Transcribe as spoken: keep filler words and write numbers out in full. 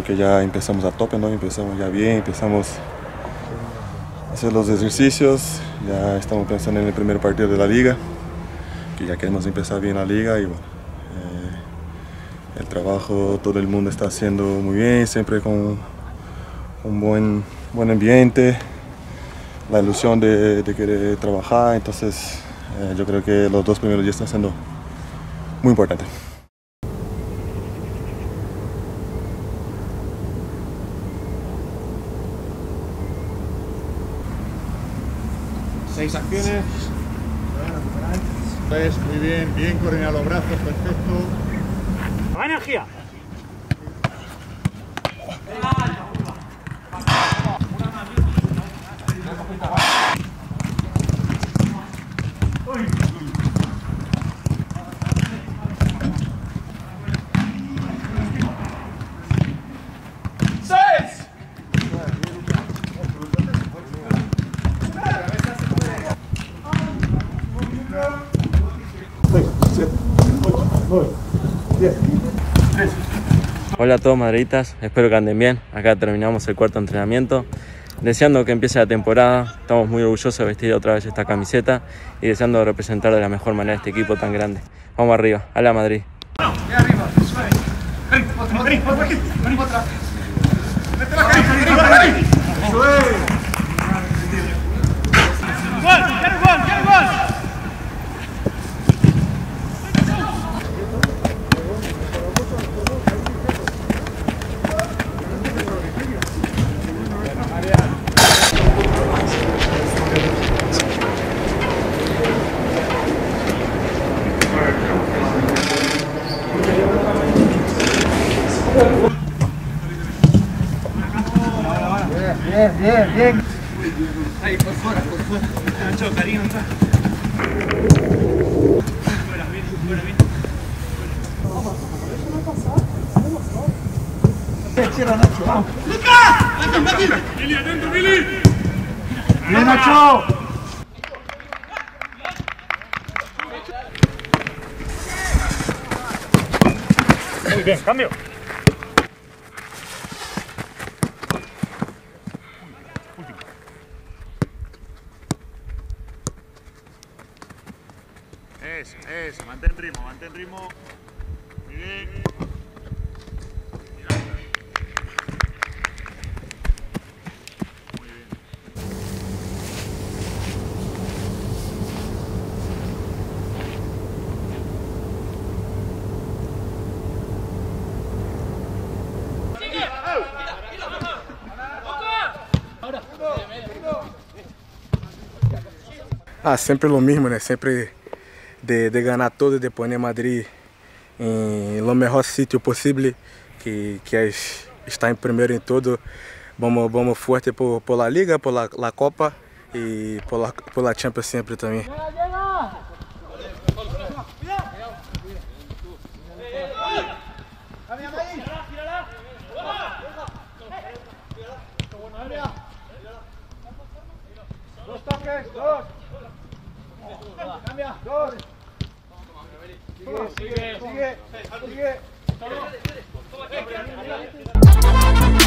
que ya empezamos a tope, ¿no? Empezamos ya bien, empezamos a hacer los ejercicios, ya estamos pensando en el primer partido de la liga, que ya queremos empezar bien la liga y bueno, eh, el trabajo todo el mundo está haciendo muy bien, siempre con un buen, buen ambiente, la ilusión de, de querer trabajar, entonces eh, yo creo que los dos primeros días están siendo muy importantes. Seis acciones. Pues muy bien, bien coordinados los brazos, perfecto. ¡Va energía! Hola a todos madridistas, espero que anden bien. Acá terminamos el cuarto entrenamiento, deseando que empiece la temporada. Estamos muy orgullosos de vestir otra vez esta camiseta y deseando representar de la mejor manera este equipo tan grande. Vamos arriba, a la Madrid. Bien, bien, bien. Ahí, por fuera, por fuera. Nacho, cariño, entra. Fuera, bien, fuera, bien. Tira, Nacho, vamos. ¡Luca! ¡Mili, atento, Mili! ¡Bien, Nacho! Muy bien, cambio. Eso, eso, mantén ritmo, mantén ritmo. Muy bien. Muy bien. Ah, sempre o mesmo, né? Sempre de, de ganhar todo e de pôr Madrid em o melhor sítio possível, que, que é estar em primeiro em todo. Vamos, vamos forte por, por la Liga, por la, la Copa e por la, por la Champions sempre também. Dos toques, dos. Cambia, dos. Sigue, sigue, sigue. Sigue.